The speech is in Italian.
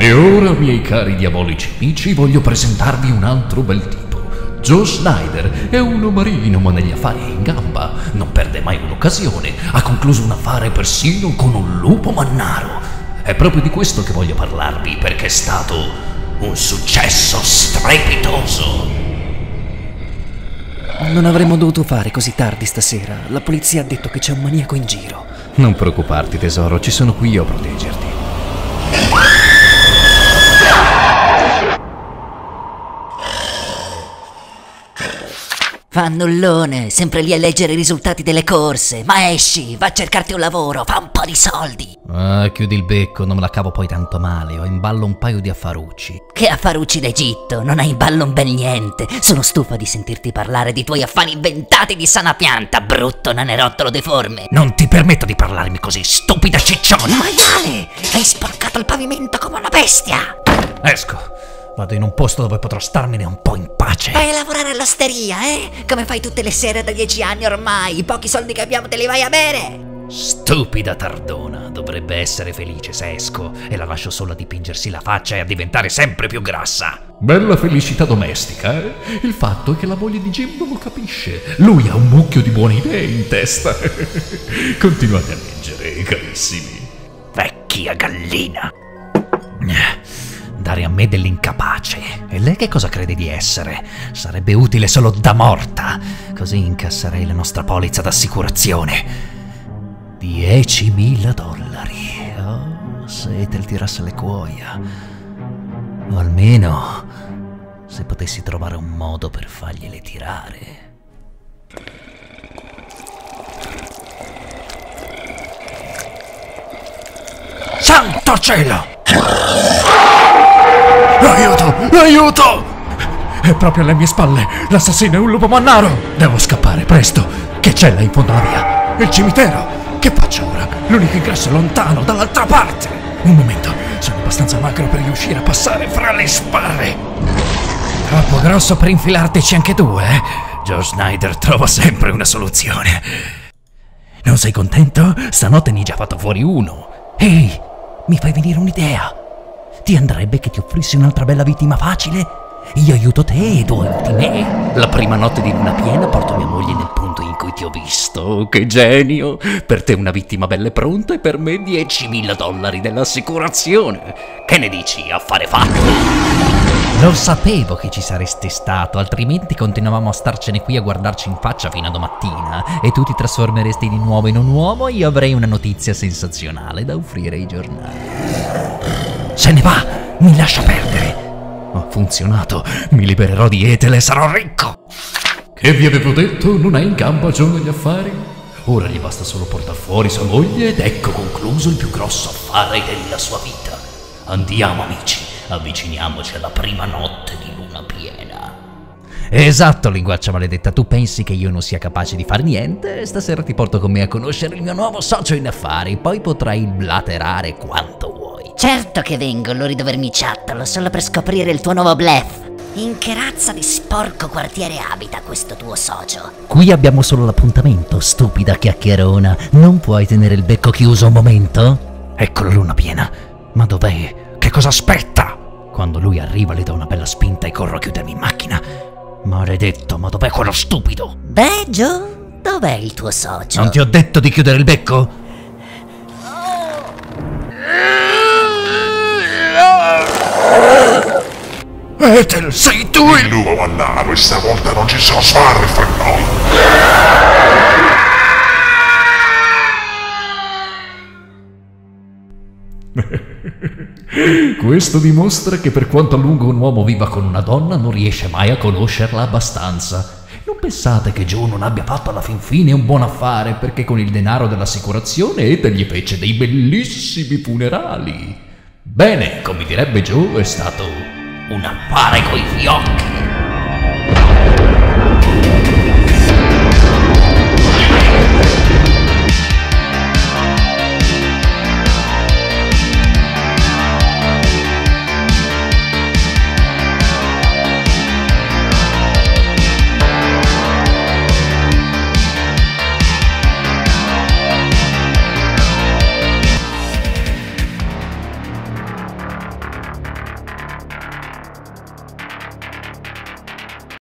E ora, miei cari diabolici amici, voglio presentarvi un altro bel tipo. Joe Schneider è uno marino, ma negli affari è in gamba. Non perde mai un'occasione. Ha concluso un affare persino con un lupo mannaro. È proprio di questo che voglio parlarvi, perché è stato un successo strepitoso. Non avremmo dovuto fare così tardi stasera. La polizia ha detto che c'è un maniaco in giro. Non preoccuparti, tesoro, ci sono qui io a proteggerti. Fannullone, sempre lì a leggere i risultati delle corse. Ma esci, va a cercarti un lavoro, fa un po' di soldi. Ah, chiudi il becco, non me la cavo poi tanto male. Ho in ballo un paio di affarucci. Che affarucci d'Egitto, non hai in ballo un bel niente. Sono stufa di sentirti parlare di tuoi affari inventati di sana pianta, brutto nanerottolo deforme. Non ti permetto di parlarmi così, stupida cicciona. Maiale, hai sporcato il pavimento come una bestia. Esco. Vado in un posto dove potrò starmene un po' in pace. Vai a lavorare all'osteria, Come fai tutte le sere da 10 anni ormai. I pochi soldi che abbiamo te li vai a bere. Stupida Tardona, dovrebbe essere felice se esco e la lascio sola a dipingersi la faccia e a diventare sempre più grassa. Bella felicità domestica, eh? Il fatto è che la moglie di Jim non lo capisce. Lui ha un mucchio di buone idee in testa. Continuate a leggere, carissimi. Vecchia gallina. Dare a me dell'incapace. E lei che cosa crede di essere? Sarebbe utile solo da morta. Così incasserei la nostra polizza d'assicurazione. $10.000. Oh, se te tirasse le cuoia. O almeno se potessi trovare un modo per fargliele tirare. Santo cielo! Aiuto! Aiuto! È proprio alle mie spalle! L'assassino è un lupo mannaro! Devo scappare, presto! Che c'è là in fondo alla via? Il cimitero! Che faccio ora? L'unico ingresso è lontano, dall'altra parte! Un momento, sono abbastanza magro per riuscire a passare fra le sbarre! Troppo grosso per infilartici anche tu, eh? Joe Schneider trova sempre una soluzione. Non sei contento? Stanotte ne hai già fatto fuori uno. Ehi, mi fai venire un'idea! Ti andrebbe che ti offrissi un'altra bella vittima facile? Io aiuto te e tu aiuti me. La prima notte di luna piena porto mia moglie nel punto in cui ti ho visto. Che genio! Per te una vittima bella e pronta e per me $10.000 dell'assicurazione. Che ne dici? Affare fatto! Lo sapevo che ci saresti stato, altrimenti continuavamo a starcene qui a guardarci in faccia fino a domattina e tu ti trasformeresti di nuovo in un uomo e io avrei una notizia sensazionale da offrire ai giornali. Se ne va! Mi lascia perdere! Ha funzionato! Mi libererò di Ethel e sarò ricco! Che vi avevo detto? Non è in gamba Joe negli affari? Ora gli basta solo portar fuori sua moglie ed ecco concluso il più grosso affare della sua vita. Andiamo amici, avviciniamoci alla prima notte di luna piena. Esatto, linguaccia maledetta, tu pensi che io non sia capace di far niente? Stasera ti porto con me a conoscere il mio nuovo socio in affari, poi potrai blaterare quanto vuoi. Certo che vengo, lorido vermiciattolo, solo per scoprire il tuo nuovo bluff. In che razza di sporco quartiere abita questo tuo socio? Qui abbiamo solo l'appuntamento, stupida chiacchierona. Non puoi tenere il becco chiuso un momento? Ecco la luna piena. Ma dov'è? Che cosa aspetta? Quando lui arriva le do una bella spinta e corro a chiudermi in macchina. Maledetto, ma dov'è quello stupido? Beh, Joe, dov'è il tuo socio? Non ti ho detto di chiudere il becco? Ethel, sei tu Il lupo mannaro e stavolta non ci sono sbarre fra noi. Questo dimostra che per quanto a lungo un uomo viva con una donna non riesce mai a conoscerla abbastanza. Non pensate che Joe non abbia fatto alla fin fine un buon affare perché con il denaro dell'assicurazione Ethel gli fece dei bellissimi funerali. Bene, come direbbe Joe, è stato un affare coi fiocchi.